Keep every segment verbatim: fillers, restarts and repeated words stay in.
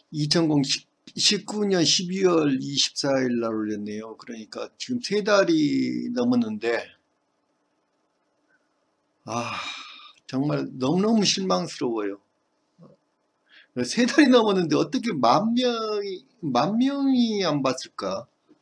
이천십구 년 십이월 이십사일 날 올렸네요. 그러니까 지금 세 달이 넘었는데, 아, 정말 너무너무 실망스러워요. 세 달이 넘었는데 어떻게 만 명이, 만 명이 안 봤을까?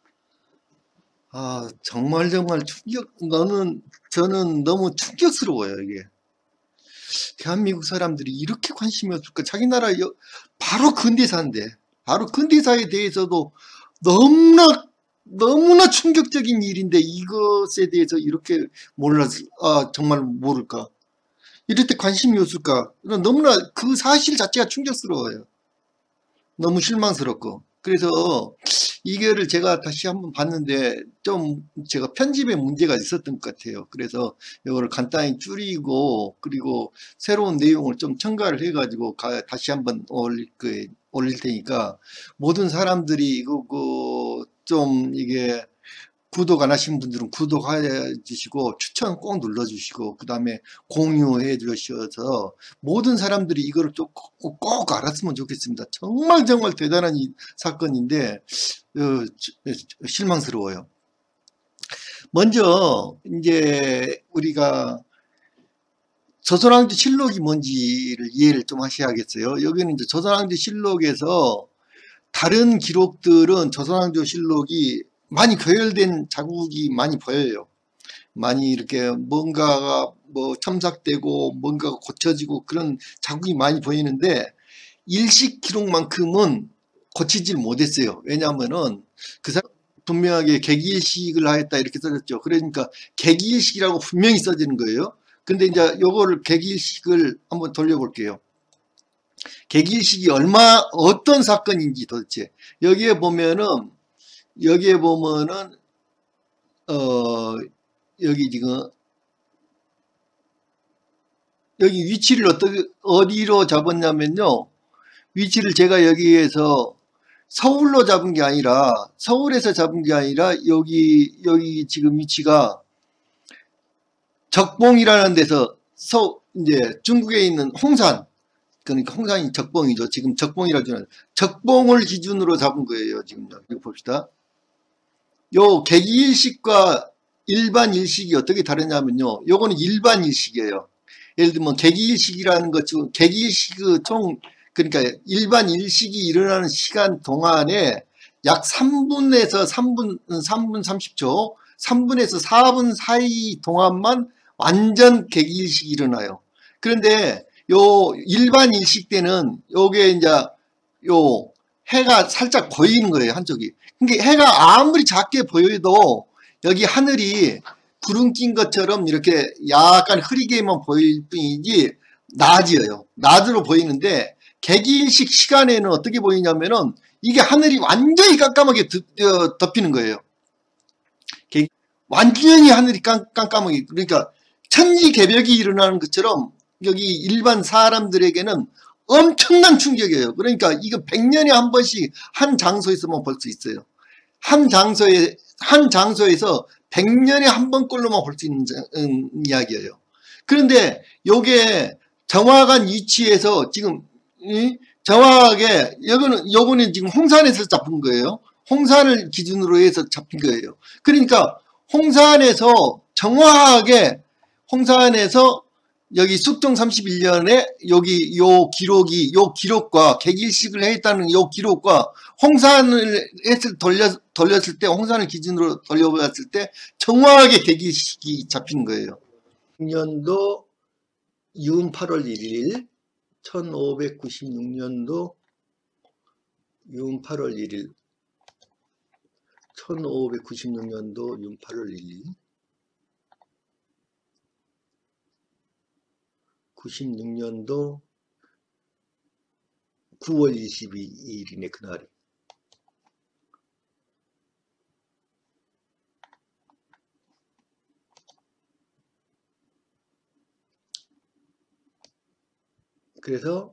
아, 정말 정말 충격, 너는, 저는 너무 충격스러워요, 이게. 대한민국 사람들이 이렇게 관심이 없을까? 자기 나라 여- 바로 근대사인데, 바로 근대사에 대해서도 너무나 너무나 충격적인 일인데 이것에 대해서 이렇게 몰랐, 아 정말 모를까? 이럴 때 관심이 없을까? 너무나 그 사실 자체가 충격스러워요. 너무 실망스럽고. 그래서 이거를 제가 다시 한번 봤는데 좀 제가 편집에 문제가 있었던 것 같아요. 그래서 이거를 간단히 줄이고 그리고 새로운 내용을 좀 첨가를 해가지고 다시 한번 올릴 그 올릴 테니까 모든 사람들이 이거 그좀 이게 구독 안 하신 분들은 구독해 주시고 추천 꼭 눌러 주시고 그 다음에 공유해 주셔서 모든 사람들이 이거를 좀 꼭, 꼭 알았으면 좋겠습니다. 정말 정말 대단한 이 사건인데 어, 실망스러워요. 먼저 이제 우리가 조선왕조 실록이 뭔지를 이해를 좀 하셔야겠어요. 여기는 이제 조선왕조 실록에서 다른 기록들은 조선왕조 실록이 많이 거열된 자국이 많이 보여요. 많이 이렇게 뭔가가 뭐 첨삭되고 뭔가가 고쳐지고 그런 자국이 많이 보이는데 일식 기록만큼은 고치질 못했어요. 왜냐하면은 그 사람 분명하게 개기일식을 하였다 이렇게 써졌죠. 그러니까 개기일식이라고 분명히 써지는 거예요. 근데 이제 요거를 개기일식을 한번 돌려볼게요. 개기일식이 얼마 어떤 사건인지 도대체 여기에 보면은 여기에 보면은 어 여기 지금 여기 위치를 어떻게 어디로 잡았냐면요. 위치를 제가 여기에서 서울로 잡은 게 아니라 서울에서 잡은 게 아니라 여기 여기 지금 위치가 적봉이라는 데서 서 이제 중국에 있는 홍산 그러니까 홍산이 적봉이죠. 지금 적봉이라고 하는 적봉을 기준으로 잡은 거예요. 지금 여기 봅시다. 요 개기일식과 일반 일식이 어떻게 다르냐면요. 요거는 일반 일식이에요. 예를 들면 개기일식이라는 것 중 개기일식의 총 그러니까 일반 일식이 일어나는 시간 동안에 약 삼 분에서 삼 분, 삼 분 삼십 초, 삼 분에서 사 분 사이 동안만 완전 개기일식이 일어나요. 그런데 요 일반 일식 때는 요게 이제 요 해가 살짝 보이는 거예요, 한쪽이. 그러니까 해가 아무리 작게 보여도 여기 하늘이 구름 낀 것처럼 이렇게 약간 흐리게만 보일 뿐이지 낮이에요. 낮으로 보이는데 개기일식 시간에는 어떻게 보이냐면은 이게 하늘이 완전히 깜깜하게 덮이는 거예요. 완전히 하늘이 깜깜하게 그러니까 천지개벽이 일어나는 것처럼 여기 일반 사람들에게는 엄청난 충격이에요. 그러니까 이거 백 년에 한 번씩 한 장소에서만 볼 수 있어요. 한 장소에 한 장소에서 백 년에 한 번꼴로만 볼 수 있는 음, 이야기예요. 그런데 요게 정확한 위치에서 지금 이, 정확하게 여기는 요거는 지금 홍산에서 잡은 거예요. 홍산을 기준으로 해서 잡힌 거예요. 그러니까 홍산에서 정확하게 홍산에서 여기 숙종 삼십일 년에 여기 요 기록이 요 기록과 개기일식을 했다는 요 기록과 홍산을 했을 돌려 돌렸을 때 홍산을 기준으로 돌려봤을 때 정확하게 개기일식이 잡힌 거예요. 육 년도 유음 팔월 일일 천오백구십육 년도 유음 팔월 일일 천오백구십육 년도 유음 팔월 일일 구십육 년도 구월 이십이일이네 그날이. 그래서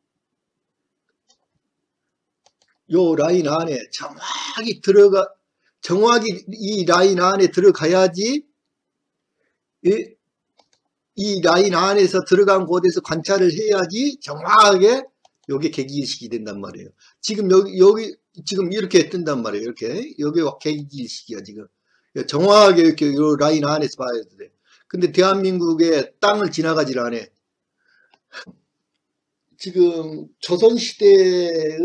요 라인 안에 정확히 들어가 정확히 이 라인 안에 들어가야지 이, 이 라인 안에서 들어간 곳에서 관찰을 해야지 정확하게 요게 계기일식이 된단 말이에요. 지금 여기, 여기, 지금 이렇게 뜬단 말이에요. 이렇게. 여기가 계기일식이야, 지금. 정확하게 이렇게 요 라인 안에서 봐야 돼. 근데 대한민국의 땅을 지나가질 않아. 지금 조선시대의,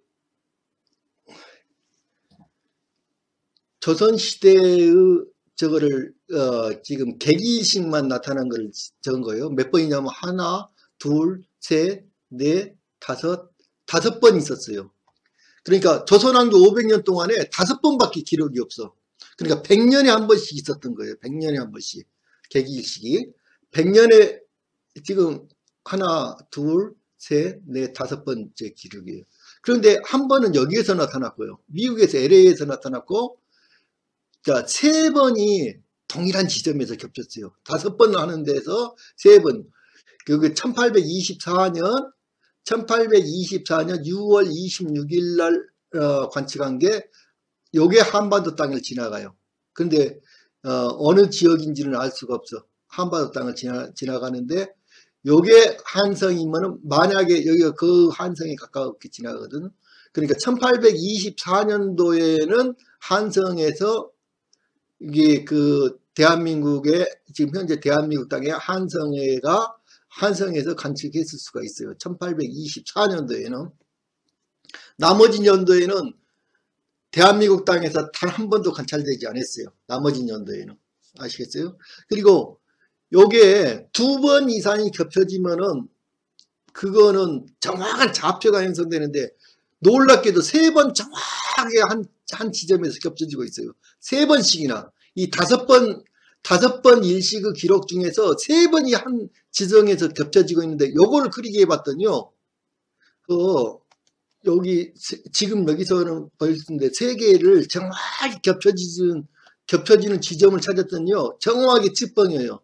조선시대의 저거를, 어, 지금 계기일식만 나타난 걸 적은 거예요. 몇 번이냐면 하나, 둘, 셋, 넷, 다섯, 다섯 번 있었어요. 그러니까 조선왕조 오백 년 동안에 다섯 번밖에 기록이 없어. 그러니까 백 년에 한 번씩 있었던 거예요. 백 년에 한 번씩. 계기일식이. 백 년에 지금 하나, 둘, 셋, 넷, 다섯 번째 기록이에요. 그런데 한 번은 여기에서 나타났고요. 미국에서 엘에이에서 나타났고, 자, 세 번이 동일한 지점에서 겹쳤어요. 다섯 번 하는 데서 세 번. 그 천팔백이십사 년, 천팔백이십사 년 유월 이십육일 날 어, 관측한 게 요게 한반도 땅을 지나가요. 근데 어, 어느 지역인지는 알 수가 없어. 한반도 땅을 지나, 지나가는데 요게 한성이면은 만약에 여기가 그 한성에 가깝게 지나가거든. 그러니까 천팔백이십사 년도에는 한성에서 이게 그 대한민국의 지금 현재 대한민국 땅의 한성회가 한성에서 관측했을 수가 있어요. 천팔백이십사 년도에는. 나머지 년도에는 대한민국 땅에서 단 한 번도 관찰되지 않았어요. 나머지 년도에는. 아시겠어요? 그리고 요게 두 번 이상이 겹쳐지면은 그거는 정확한 좌표가 형성되는데 놀랍게도 세 번 정확하게 한, 한 지점에서 겹쳐지고 있어요. 세 번씩이나. 이 다섯 번, 다섯 번 일시그 기록 중에서 세 번이 한 지점에서 겹쳐지고 있는데 요거를 그리게 해봤더니요. 그, 여기, 지금 여기서는 보여주는데 세 개를 정확하게 겹쳐지는, 겹쳐지는 지점을 찾았더니요. 정확하게 찌뻥이에요.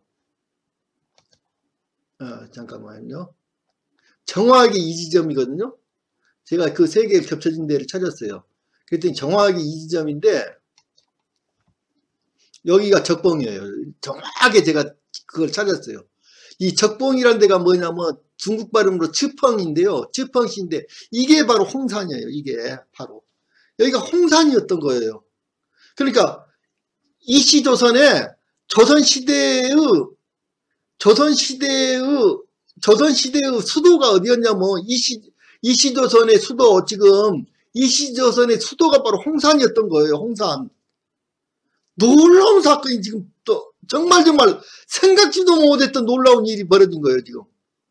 아, 잠깐만요. 정확하게 이 지점이거든요. 제가 그 세 개 겹쳐진 데를 찾았어요. 그랬더니 정확하게 이 지점인데 여기가 적봉이에요. 정확하게 제가 그걸 찾았어요. 이 적봉이라는 데가 뭐냐면 중국 발음으로 츠펑인데요. 츠펑시인데 이게 바로 홍산이에요. 이게 바로. 여기가 홍산이었던 거예요. 그러니까 이시조선에 조선시대의 조선시대의 조선시대의 수도가 어디였냐면 이시, 이시조선의 수도 지금 이시조선의 수도가 바로 홍산이었던 거예요. 홍산. 놀라운 사건이 지금 또 정말 정말 생각지도 못했던 놀라운 일이 벌어진 거예요. 지금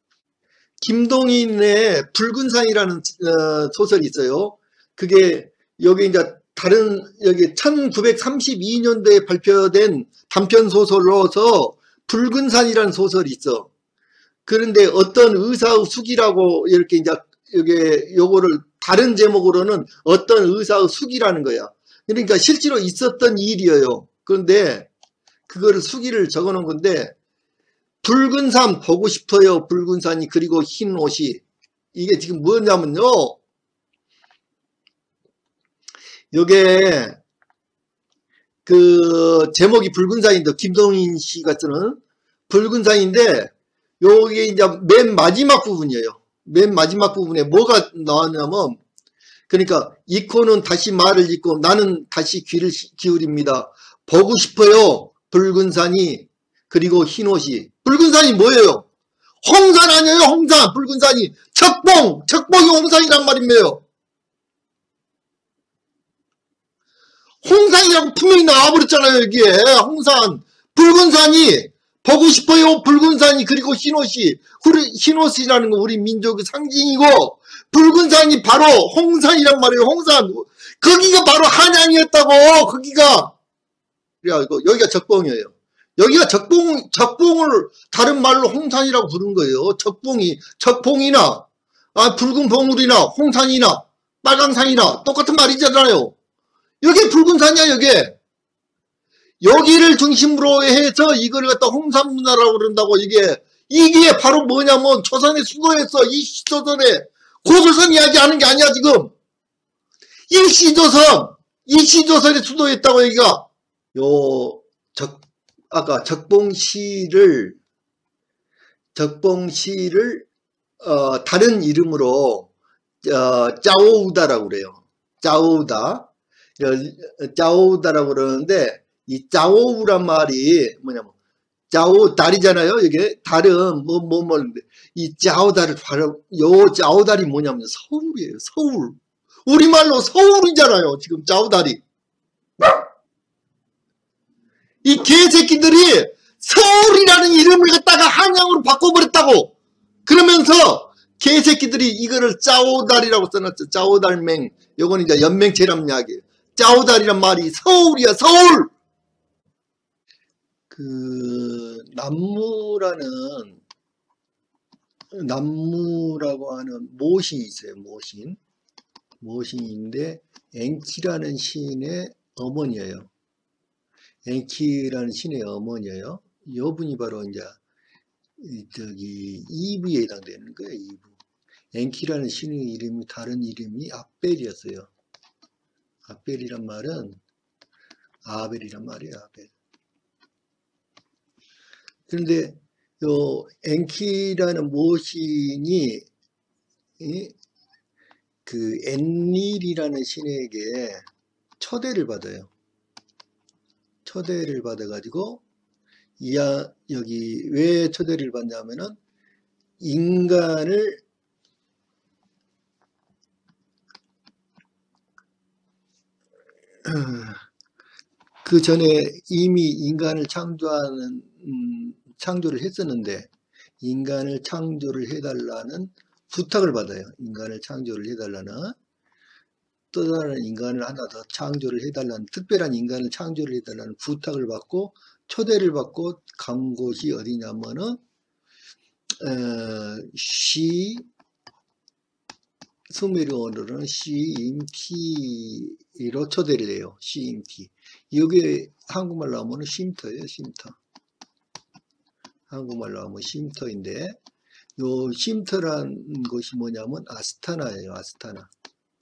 김동인의 붉은 산이라는 어, 소설이 있어요. 그게 여기 이제 다른 여기 천구백삼십이 년도에 발표된 단편 소설로서 붉은 산이라는 소설이 있어. 그런데 어떤 의사의 숙이라고 이렇게 이제 여기 요거를 다른 제목으로는 어떤 의사의 숙이라는 거야. 그러니까 실제로 있었던 일이에요. 그런데 그거를 수기를 적어 놓은 건데 붉은 산 보고 싶어요. 붉은 산이 그리고 흰 옷이 이게 지금 뭐냐면요. 요게 그 제목이 붉은 산인데 김동인 씨가 쓰는 붉은 산인데 요게 이제 맨 마지막 부분이에요. 맨 마지막 부분에 뭐가 나왔냐면 그러니까 이코는 다시 말을 잇고 나는 다시 귀를 기울입니다. 보고 싶어요. 붉은 산이 그리고 흰 옷이. 붉은 산이 뭐예요? 홍산 아니에요. 홍산. 붉은 산이 적봉. 적봉이 홍산이란 말이에요. 홍산이라고 분명히 나와버렸잖아요. 여기에 홍산. 붉은 산이 보고 싶어요. 붉은 산이 그리고 흰 옷이. 흰 옷이라는 거 우리 민족의 상징이고 붉은 산이 바로 홍산이란 말이에요. 홍산. 거기가 바로 한양이었다고. 거기가. 그래가지고 여기가 적봉이에요. 여기가 적봉, 적봉을 다른 말로 홍산이라고 부른 거예요. 적봉이, 적봉이나, 아, 붉은 봉우리나, 홍산이나, 빨강산이나, 똑같은 말이잖아요. 여기 붉은 산이야, 여기. 여기를 중심으로 해서 이걸 갖다 홍산문화라고 그런다고 이게, 이게 바로 뭐냐면 조선의 수도였어. 이시조선에. 고조선 이야기하는 게 아니야, 지금. 일시조선, 이시조선의 수도였다고 여기가. 요, 적, 아까 적봉시를 적봉시를 어, 다른 이름으로 어, 짜오우다라고 그래요. 짜오우다. 짜오우다라고 그러는데, 이 짜오우란 말이 뭐냐면, 짜오 달이잖아요. 이게 달은 뭐 뭐 뭐 이 짜오달을 바로 요 짜오달이 뭐냐면 서울이에요. 서울. 우리말로 서울이잖아요. 지금 짜오달이. 이 개새끼들이 서울이라는 이름을 갖다가 한양으로 바꿔버렸다고. 그러면서 개새끼들이 이거를 짜오달이라고 써놨죠. 짜오달맹. 요건 이제 연맹체란 이야기예요. 짜오달이란 말이 서울이야. 서울. 그 남무라는 남무라고 하는 모신이 있어요. 모신. 모신인데 엔키라는 시인의 어머니예요. 엔키라는 신의 어머니예요. 여분이 바로 이제 저기 이브에 해당되는 거예요. 이브. 엔키라는 신의 이름이 다른 이름이 아벨이었어요. 아벨이란 말은 아벨이란 말이에요. 아벨. 그런데 요 엔키라는 모신이 그 엔릴이라는 신에게 초대를 받아요. 초대를 받아가지고 이야 여기 왜 초대를 받냐면은 인간을 그 전에 이미 인간을 창조하는 음, 창조를 했었는데 인간을 창조를 해달라는 부탁을 받아요. 인간을 창조를 해달라는 또 다른 인간을 하나 더 창조를 해달라는 특별한 인간을 창조를 해달라는 부탁을 받고 초대를 받고 간 곳이 어디냐면은 어, 시 수메르어로는 시임티로 초대를 해요. 시임티. 이게 한국말로 하면 쉼터예요. 쉼터. 한국말로 하면 쉼터인데 요 쉼터란 것이 뭐냐면 아스타나예요. 아스타나.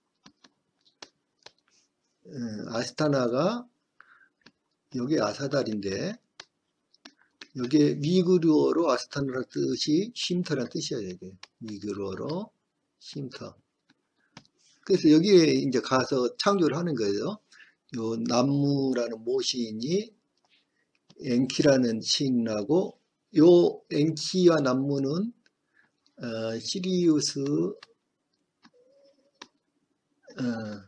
아스타나가 여기 아사달인데 여기 위그르어로 아스타나라는 뜻이 쉼터라는 뜻이에요. 이게 위그르어로 쉼터. 그래서 여기에 이제 가서 창조를 하는 거예요. 요 남무라는 모시인이 엔키라는 시인하고 요 엔키와 남무는 어, 시리우스 어,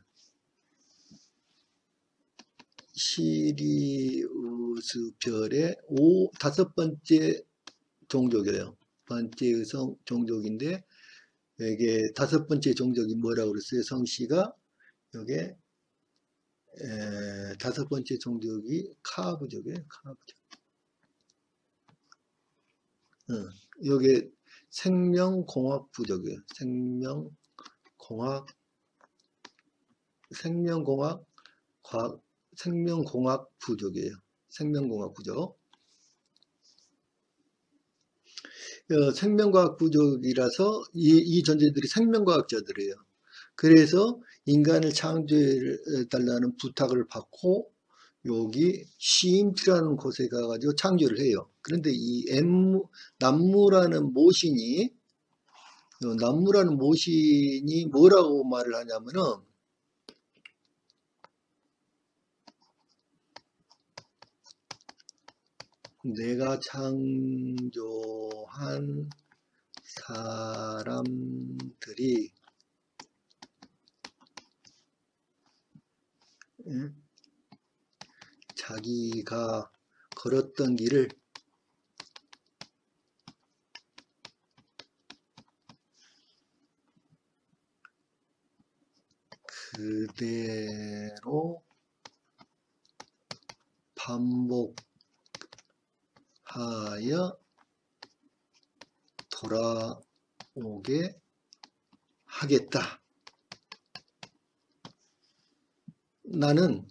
시리우스 별의 오 다섯 번째 종족이에요. 번째 성 종족인데 이게 다섯 번째 종족이 뭐라고 그랬어요? 성씨가 요게 에, 다섯 번째 종족이 카부족이에요. 카부족. 어, 요게 생명공학 부족이에요. 생명공학 생명공학 과학 생명공학 부족이에요. 생명공학 부족. 어, 생명과학 부족이라서 이, 이 존재들이 생명과학자들이에요. 그래서 인간을 창조해달라는 부탁을 받고 여기 시임트라는 곳에 가가지고 창조를 해요. 그런데 이 엠무, 남무라는 모신이 남무라는 모신이 뭐라고 말을 하냐면은 내가 창조한 사람들이 자기가 걸었던 길을 그대로 반복하여 돌아오게 하겠다. 나는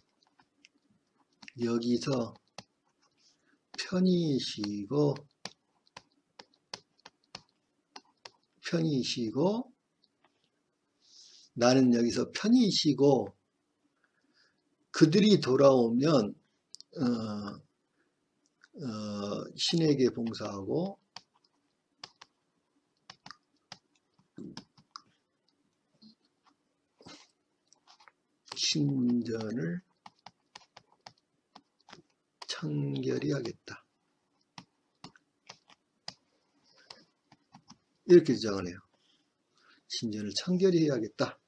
여기서 편히 쉬고 편히 쉬고 나는 여기서 편히 쉬고 그들이 돌아오면 어, 어, 신에게 봉사하고 신전을 청결히 하겠다. 이렇게 주장을 해요. 신전을 청결히 해야겠다.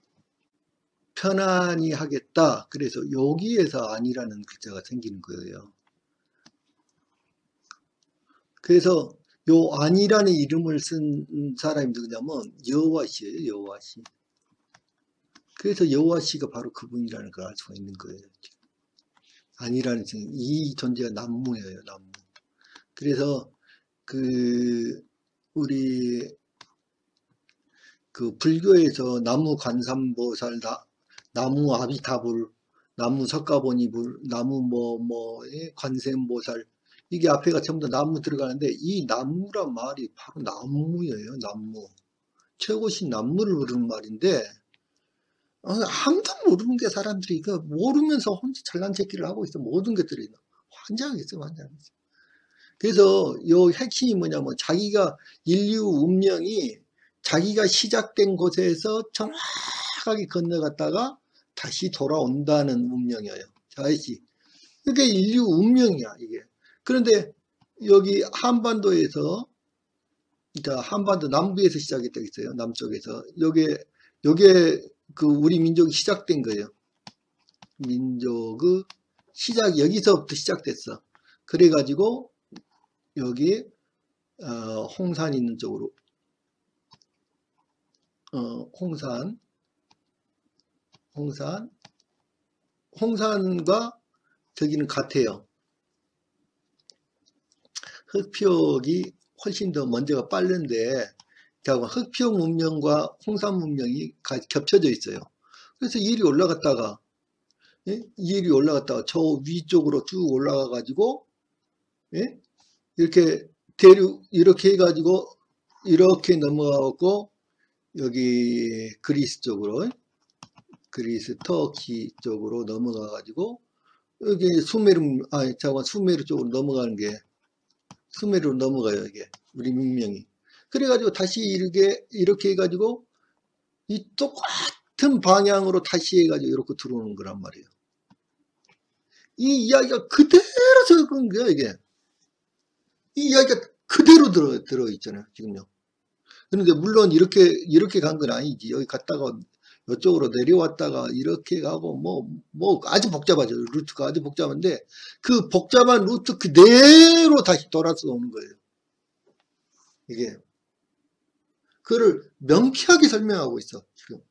편안히 하겠다. 그래서 여기에서 아니라는 글자가 생기는 거예요. 그래서 요 아니라는 이름을 쓴 사람이 누구냐면 여호와씨예요. 여호와씨. 그래서 여호와씨가 바로 그분이라는 걸 알 수가 있는 거예요. 아니라는 이 존재가 남무예요. 남무. 그래서 그 우리 그 불교에서 나무 관삼보살, 나, 나무 아비타불, 나무 석가모니불, 나무 뭐, 뭐, 관세음보살, 이게 앞에가 전부 다 나무 들어가는데, 이 나무란 말이 바로 나무예요, 나무. 최고신 나무를 부르는 말인데, 아무도 모르는 게 사람들이, 그 모르면서 혼자 잘난 체키를 하고 있어. 모든 것들이. 환장하겠어, 환장하겠어. 그래서 요 핵심이 뭐냐면, 자기가 인류 운명이 자기가 시작된 곳에서 정확하게 건너갔다가 다시 돌아온다는 운명이에요. 다시. 그게 인류 운명이야, 이게. 그런데 여기 한반도에서, 자, 한반도 남부에서 시작했다고 했어요. 남쪽에서. 요게, 요게 그 우리 민족이 시작된 거예요. 민족의 시작, 여기서부터 시작됐어. 그래가지고, 여기, 어, 홍산 있는 쪽으로, 어, 홍산, 홍산, 홍산과 저기는 같아요. 흑표역이 훨씬 더 먼저가 빠른데, 흑표 문명과 홍산 문명이 겹쳐져 있어요. 그래서 이리 올라갔다가, 예? 이리 올라갔다가 저 위쪽으로 쭉 올라가 가지고, 예? 이렇게 대륙, 이렇게 해가지고, 이렇게 넘어가고, 여기 그리스 쪽으로, 그리스 터키 쪽으로 넘어가 가지고 여기 수메르, 아니 잠깐 수메르 쪽으로 넘어가는 게 수메르로 넘어가요. 이게 우리 문명이. 그래 가지고 다시 이렇게 이렇게 해 가지고 이 똑같은 방향으로 다시 해 가지고 이렇게 들어오는 거란 말이에요. 이 이야기가 그대로 적은 거야. 이게 이 이야기가 그대로 들어 들어 있잖아요. 지금요. 그런데 물론 이렇게 이렇게 간 건 아니지. 여기 갔다가 이쪽으로 내려왔다가 이렇게 가고 뭐 뭐 아주 복잡하죠. 루트가 아주 복잡한데 그 복잡한 루트 그대로 다시 돌아서 오는 거예요. 이게 그를 명쾌하게 설명하고 있어. 지금